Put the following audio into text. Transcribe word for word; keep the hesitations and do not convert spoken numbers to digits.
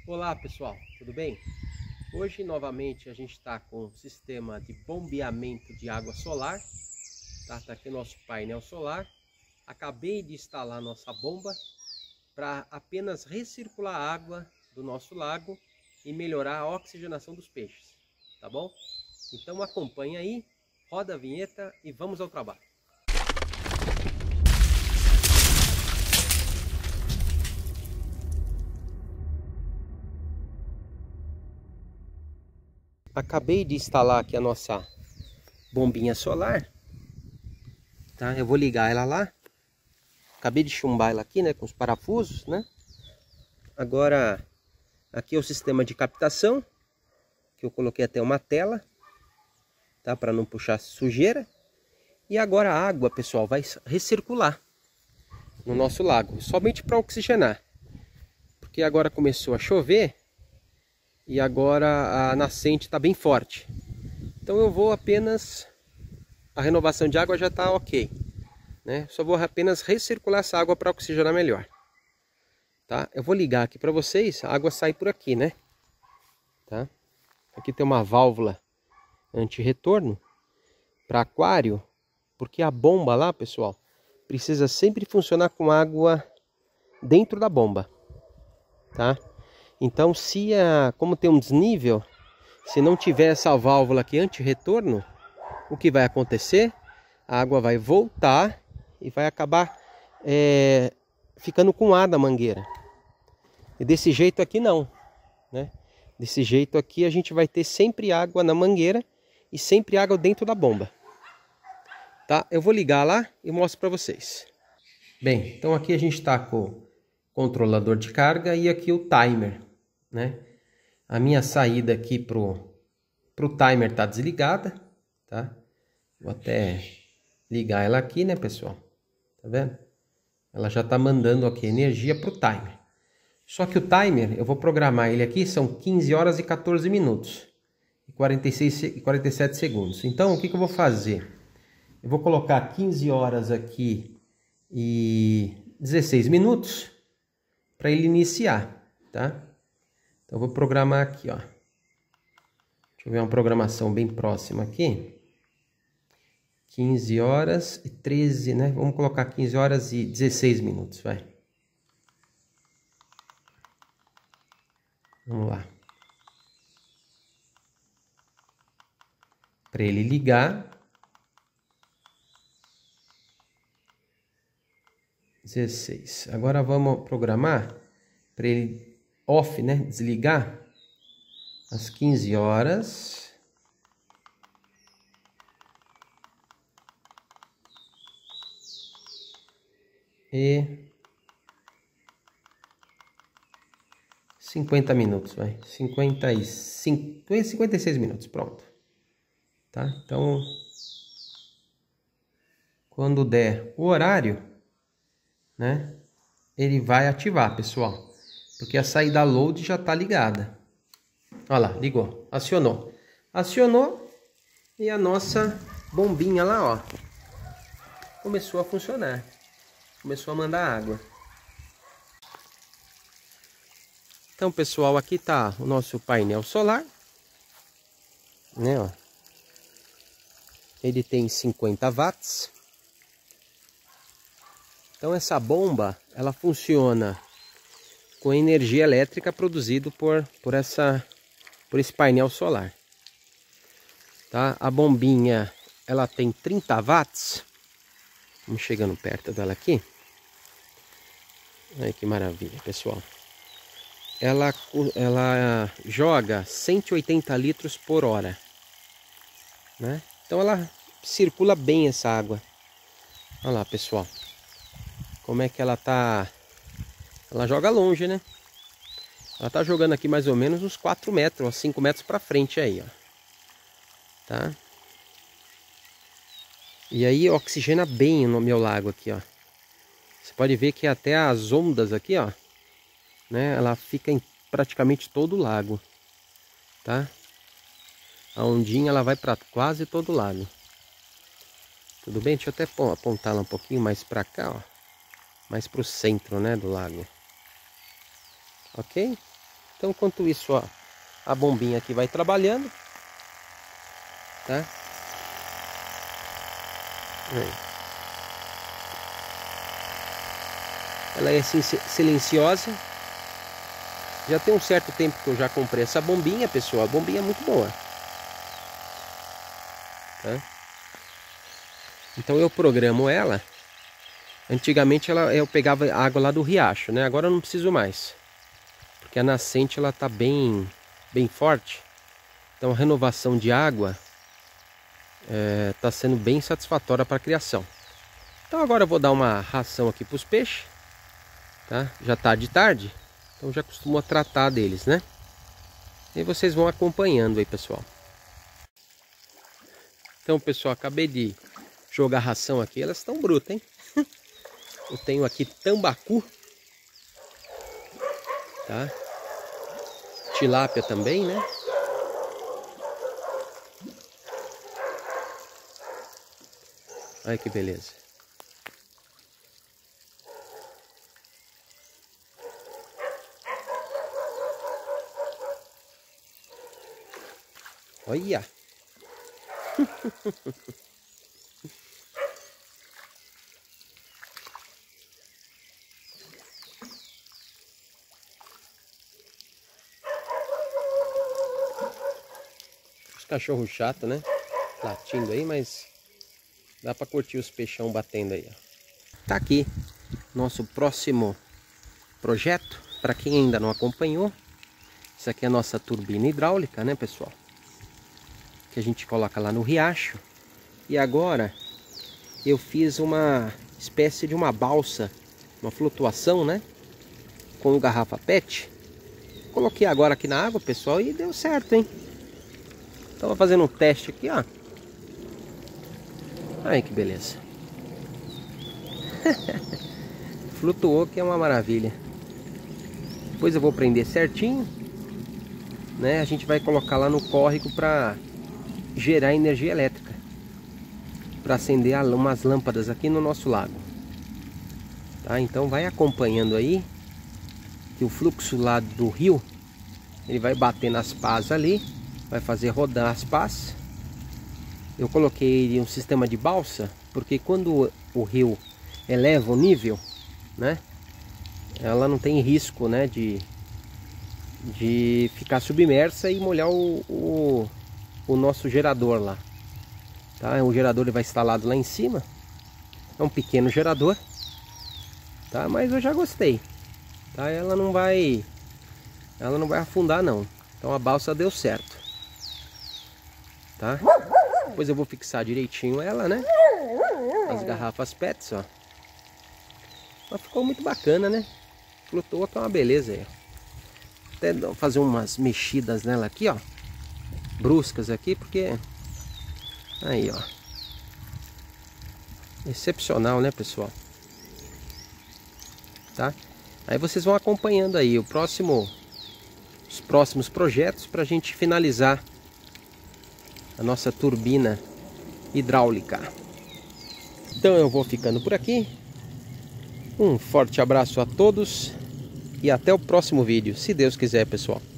Olá pessoal, tudo bem? Hoje novamente a gente está com o sistema de bombeamento de água solar. Tá, tá aqui o nosso painel solar. Acabei de instalar nossa bomba para apenas recircular a água do nosso lago e melhorar a oxigenação dos peixes, tá bom? Então acompanha aí, roda a vinheta e vamos ao trabalho. Acabei de instalar aqui a nossa bombinha solar, tá? Eu vou ligar ela lá. Acabei de chumbar ela aqui, né, com os parafusos, né? Agora, aqui é o sistema de captação, que eu coloquei até uma tela, tá? Para não puxar sujeira. E agora a água, pessoal, vai recircular no nosso lago, somente para oxigenar. Porque agora começou a chover e agora a nascente está bem forte. Então eu vou apenas... A renovação de água já está ok, né? Só vou apenas recircular essa água para oxigenar melhor. Tá? Eu vou ligar aqui para vocês, a água sai por aqui, né? Tá? Aqui tem uma válvula anti-retorno para aquário, porque a bomba lá, pessoal, precisa sempre funcionar com água dentro da bomba, tá? Então, se a, como tem um desnível, se não tiver essa válvula aqui anti-retorno, o que vai acontecer? A água vai voltar e vai acabar é, ficando com ar da mangueira. E desse jeito aqui não, né? Desse jeito aqui a gente vai ter sempre água na mangueira e sempre água dentro da bomba. Tá? Eu vou ligar lá e mostro para vocês. Bem, então aqui a gente está com o controlador de carga e aqui o timer, né? A minha saída aqui pro, pro timer tá desligada, tá? Vou até ligar ela aqui, né, pessoal? Tá vendo? Ela já tá mandando aqui energia pro timer. Só que o timer, eu vou programar ele aqui, são quinze horas e quatorze minutos e quarenta e seis e quarenta e sete segundos. Então, o que que eu vou fazer? Eu vou colocar quinze horas aqui e dezesseis minutos para ele iniciar, tá? Então, eu vou programar aqui, ó. Deixa eu ver uma programação bem próxima aqui. quinze horas e treze, né? Vamos colocar quinze horas e dezesseis minutos, vai. Vamos lá. Para ele ligar. dezesseis. Agora vamos programar para ele off, né? Desligar às quinze horas. E cinquenta minutos, vai. cinquenta e cinco, cinquenta e seis minutos, pronto. Tá? Então, quando der o horário, né, ele vai ativar, pessoal. Porque a saída load já tá ligada. Olha lá, ligou, acionou. Acionou e a nossa bombinha lá, ó, começou a funcionar. Começou a mandar água. Então, pessoal, aqui tá o nosso painel solar, né, ó. Ele tem cinquenta watts. Então essa bomba, ela funciona com energia elétrica produzida por por essa por esse painel solar. Tá? A bombinha, ela tem trinta watts. Vamos chegando perto dela aqui. Olha que maravilha, pessoal. Ela, ela joga cento e oitenta litros por hora, né? Então ela circula bem essa água. Olha lá, pessoal. Como é que ela tá... Ela joga longe, né? Ela tá jogando aqui mais ou menos uns quatro metros, uns cinco metros para frente aí, ó. Tá? E aí oxigena bem no meu lago aqui, ó. Você pode ver que até as ondas aqui, ó, né, ela fica em praticamente todo o lago, tá? A ondinha, ela vai para quase todo o lago. Tudo bem? Deixa eu até apontar ela um pouquinho mais para cá, ó. Mais para o centro, né, do lago. Ok? Então, enquanto isso, ó, a bombinha aqui vai trabalhando, tá? Aí. Ela é assim, silenciosa. Já tem um certo tempo que eu já comprei essa bombinha, pessoal. A bombinha é muito boa, tá? Então eu programo ela. Antigamente ela, eu pegava água lá do riacho, né? Agora eu não preciso mais, porque a nascente ela tá bem, bem forte. Então a renovação de água é, tá sendo bem satisfatória para a criação. Então agora eu vou dar uma ração aqui para os peixes, tá? Já tá de tarde, então já costumo tratar deles, né? E vocês vão acompanhando aí, pessoal. Então, pessoal, acabei de jogar ração aqui. Elas estão brutas, hein? Eu tenho aqui tambacu, tá? Tilápia também, né? Olha que beleza. Olha. Os cachorros chatos, né? Latindo aí, mas dá pra curtir os peixão batendo aí, ó. Tá aqui nosso próximo projeto. Para quem ainda não acompanhou, isso aqui é a nossa turbina hidráulica, né, pessoal? Que a gente coloca lá no riacho. E agora eu fiz uma espécie de uma balsa, uma flutuação, né? Com garrafa pet. Coloquei agora aqui na água, pessoal, e deu certo, hein? Tava fazendo um teste aqui, ó. Aí que beleza. Flutuou, que é uma maravilha. Depois eu vou prender certinho, né? A gente vai colocar lá no córrego para gerar energia elétrica, para acender umas lâmpadas aqui no nosso lago, tá? Então vai acompanhando aí que o fluxo lá do rio, ele vai bater nas pás ali, vai fazer rodar as pás. Eu coloquei um sistema de balsa, porque quando o rio eleva o nível, né, ela não tem risco, né, de, de ficar submersa e molhar o, o, o nosso gerador lá, tá? O gerador ele vai instalado lá em cima, é um pequeno gerador, tá? Mas eu já gostei, tá? Ela não vai, ela não vai afundar não, então a balsa deu certo, tá? Depois eu vou fixar direitinho ela, né? As garrafas pets, ó. Mas ficou muito bacana, né? Flutuou, que é uma beleza aí. Até fazer umas mexidas nela aqui, ó. Bruscas aqui, porque... Aí, ó. Excepcional, né, pessoal? Tá? Aí vocês vão acompanhando aí o próximo... Os próximos projetos pra gente finalizar a nossa turbina hidráulica. Então eu vou ficando por aqui. Um forte abraço a todos e até o próximo vídeo, se Deus quiser, pessoal.